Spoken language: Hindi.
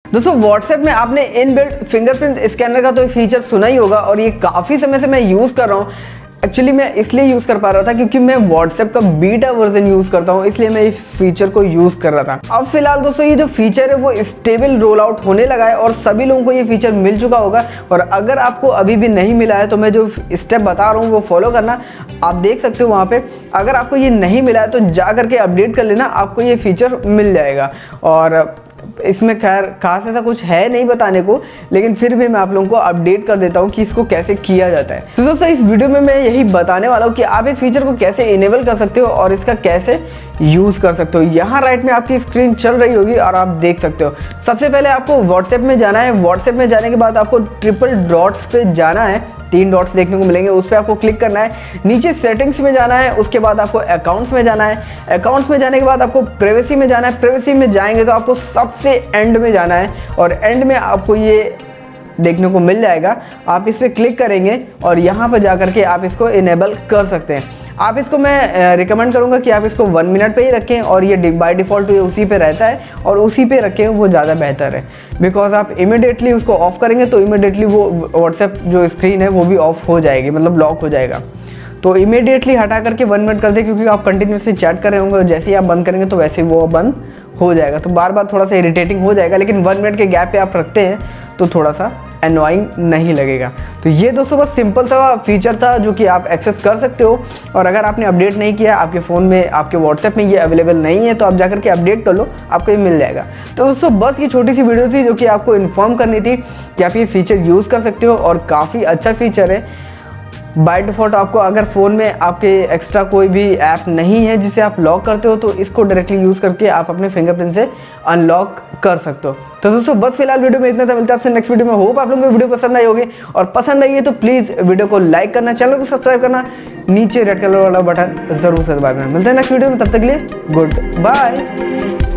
दोस्तों व्हाट्सएप में आपने इनबिल्ट फिंगरप्रिंट स्कैनर का तो फीचर सुना ही होगा और ये काफ़ी समय से मैं यूज़ कर रहा हूँ। एक्चुअली मैं इसलिए यूज़ कर पा रहा था क्योंकि मैं व्हाट्सएप का बीटा वर्जन यूज़ करता हूँ, इसलिए मैं इस फीचर को यूज़ कर रहा था। अब फिलहाल दोस्तों ये जो फीचर है वो स्टेबल रोल आउट होने लगा है और सभी लोगों को ये फीचर मिल चुका होगा। और अगर आपको अभी भी नहीं मिला है तो मैं जो स्टेप बता रहा हूँ वो फॉलो करना, आप देख सकते हो वहाँ पे। अगर आपको ये नहीं मिला है तो जा करके अपडेट कर लेना, आपको ये फीचर मिल जाएगा। और इसमें खैर खास ऐसा कुछ है नहीं बताने को, लेकिन फिर भी मैं आप लोगों को अपडेट कर देता हूँ कि इसको कैसे किया जाता है। तो दोस्तों इस वीडियो में मैं यही बताने वाला हूँ कि आप इस फीचर को कैसे इनेबल कर सकते हो और इसका कैसे यूज़ कर सकते हो। यहाँ राइट में आपकी स्क्रीन चल रही होगी और आप देख सकते हो। सबसे पहले आपको व्हाट्सएप में जाना है। व्हाट्सएप में जाने के बाद आपको ट्रिपल डॉट्स पे जाना है, 3 डॉट्स देखने को मिलेंगे, उस पर आपको क्लिक करना है। नीचे सेटिंग्स में जाना है, उसके बाद आपको अकाउंट्स में जाना है। अकाउंट्स में जाने के बाद आपको प्राइवेसी में जाना है। प्राइवेसी में जाएंगे तो आपको सबसे एंड में जाना है और एंड में आपको ये देखने को मिल जाएगा। आप इस पर क्लिक करेंगे और यहाँ पर जा करके आप इसको इनेबल कर सकते हैं। आप इसको मैं रिकमेंड करूँगा कि आप इसको 1 मिनट पे ही रखें और ये बाय डिफ़ॉल्ट उसी पे रहता है और उसी पे रखें, वो ज़्यादा बेहतर है। बिकॉज आप इमिडिएटली उसको ऑफ करेंगे तो इमिडिएटली वो व्हाट्सएप जो स्क्रीन है वो भी ऑफ हो जाएगी, मतलब लॉक हो जाएगा। तो इमिडिएटली हटा करके 1 मिनट कर दें, क्योंकि आप कंटिन्यूसली चैट कर रहे होंगे और जैसे ही आप बंद करेंगे तो वैसे ही वो बंद हो जाएगा। तो बार बार थोड़ा सा इरिटेटिंग हो जाएगा, लेकिन 1 मिनट के गैप पे आप रखते हैं तो थोड़ा सा एनोइंग नहीं लगेगा। तो ये दोस्तों बस सिंपल सा फीचर था जो कि आप एक्सेस कर सकते हो। और अगर आपने अपडेट नहीं किया, आपके फ़ोन में, आपके व्हाट्सएप में ये अवेलेबल नहीं है, तो आप जाकर के अपडेट कर लो, आपको ये मिल जाएगा। तो दोस्तों बस ये छोटी सी वीडियो थी जो कि आपको इन्फॉर्म करनी थी कि आप ये फीचर यूज़ कर सकते हो और काफ़ी अच्छा फीचर है। बाय डिफ़ॉल्ट आपको अगर फ़ोन में आपके एक्स्ट्रा कोई भी ऐप नहीं है जिसे आप लॉक करते हो, तो इसको डायरेक्टली यूज़ करके आप अपने फिंगरप्रिंट से अनलॉक कर सकते हो। तो दोस्तों बस फिलहाल वीडियो में इतना था। मिलता है आपसे नेक्स्ट वीडियो में। होप आप लोगों को वीडियो पसंद आई होगी, और पसंद आई है तो प्लीज़ वीडियो को लाइक करना, चैनल को सब्सक्राइब करना, नीचे रेड कलर वाला बटन ज़रूर से दबा देना। मिलते हैं नेक्स्ट वीडियो में, तब तक के लिए गुड बाय।